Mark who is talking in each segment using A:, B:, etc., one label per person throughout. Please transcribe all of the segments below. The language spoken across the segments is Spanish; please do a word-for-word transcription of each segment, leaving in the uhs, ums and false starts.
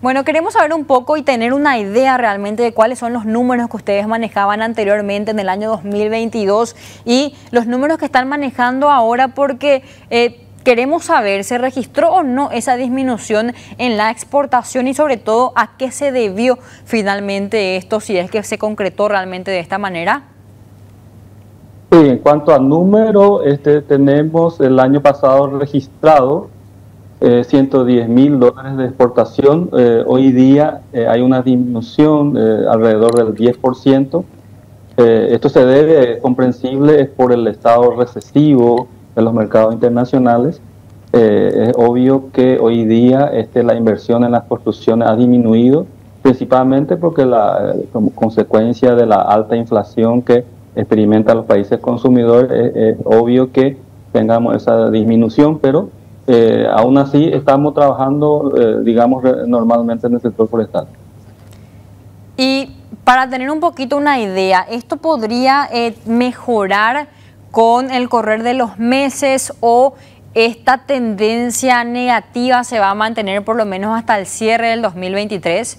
A: Bueno, queremos saber un poco y tener una idea realmente de cuáles son los números que ustedes manejaban anteriormente en el año dos mil veintidós y los números que están manejando ahora, porque eh, queremos saber, ¿se registró o no esa disminución en la exportación y sobre todo a qué se debió finalmente esto, si es que se concretó realmente de esta manera?
B: Sí, en cuanto a número, este, tenemos el año pasado registrado eh, ciento diez mil dólares de exportación. Eh, hoy día eh, hay una disminución eh, alrededor del diez por ciento. Eh, esto se debe, es comprensible, es por el estado recesivo de los mercados internacionales. Eh, es obvio que hoy día este, la inversión en las construcciones ha disminuido, principalmente porque la, eh, como consecuencia de la alta inflación que experimentan los países consumidores, es, es obvio que tengamos esa disminución, pero eh, aún así estamos trabajando, eh, digamos, normalmente en el sector forestal.
A: Y para tener un poquito una idea, ¿esto podría eh, mejorar con el correr de los meses o esta tendencia negativa se va a mantener por lo menos hasta el cierre del dos mil veintitrés?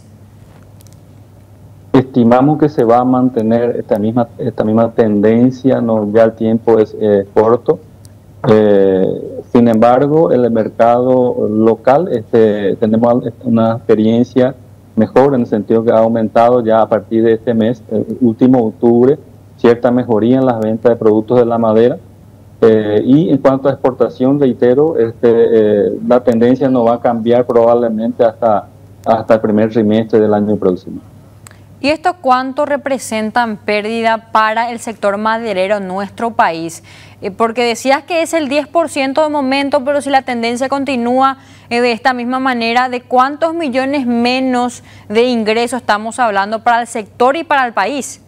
B: Estimamos que se va a mantener esta misma, esta misma tendencia, no, ya el tiempo es eh, corto. Eh, sin embargo, en el mercado local este, tenemos una experiencia mejor en el sentido que ha aumentado ya a partir de este mes, el último octubre, cierta mejoría en las ventas de productos de la madera. Eh, y en cuanto a exportación, reitero, este, eh, la tendencia no va a cambiar probablemente hasta, hasta el primer trimestre del año próximo.
A: ¿Y esto cuánto representan pérdida para el sector maderero en nuestro país? Eh, porque decías que es el diez por ciento de momento, pero si la tendencia continúa eh, de esta misma manera, ¿de cuántos millones menos de ingresos estamos hablando para el sector y para el país?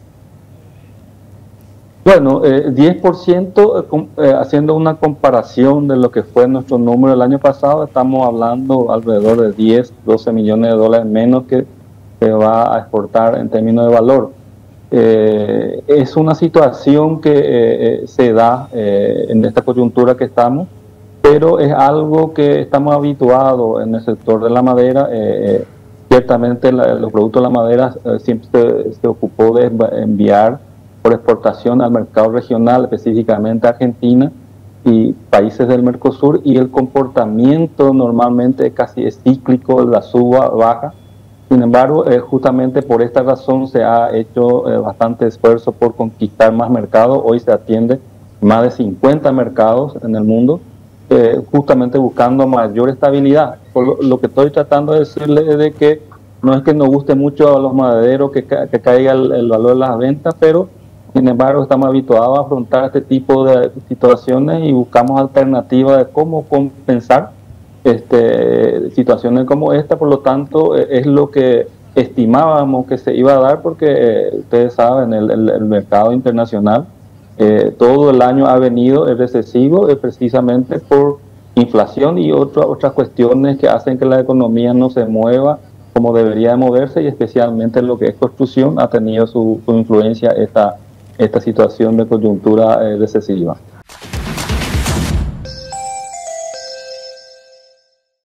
B: Bueno, eh, diez por ciento, eh, haciendo una comparación de lo que fue nuestro número el año pasado, estamos hablando alrededor de diez, doce millones de dólares menos que se va a exportar en términos de valor. Eh, es una situación que eh, se da eh, en esta coyuntura que estamos, pero es algo que estamos habituados en el sector de la madera. Eh, ciertamente la, los productos de la madera eh, siempre se, se ocupó de enviar por exportación al mercado regional, específicamente a Argentina y países del Mercosur, y el comportamiento normalmente casi es cíclico, la suba, baja. Sin embargo, eh, justamente por esta razón se ha hecho eh, bastante esfuerzo por conquistar más mercados. Hoy se atiende más de cincuenta mercados en el mundo, eh, justamente buscando mayor estabilidad. Por lo, lo que estoy tratando de decirles es de que no es que nos guste mucho a los madereros que, ca que caiga el, el valor de las ventas, pero sin embargo estamos habituados a afrontar este tipo de situaciones y buscamos alternativas de cómo compensar Este, situaciones como esta. Por lo tanto, eh, es lo que estimábamos que se iba a dar, porque eh, ustedes saben, el, el, el mercado internacional eh, todo el año ha venido el recesivo eh, precisamente por inflación y otra, otras cuestiones que hacen que la economía no se mueva como debería moverse, y especialmente en lo que es construcción ha tenido su, su influencia esta, esta situación de coyuntura eh, recesiva.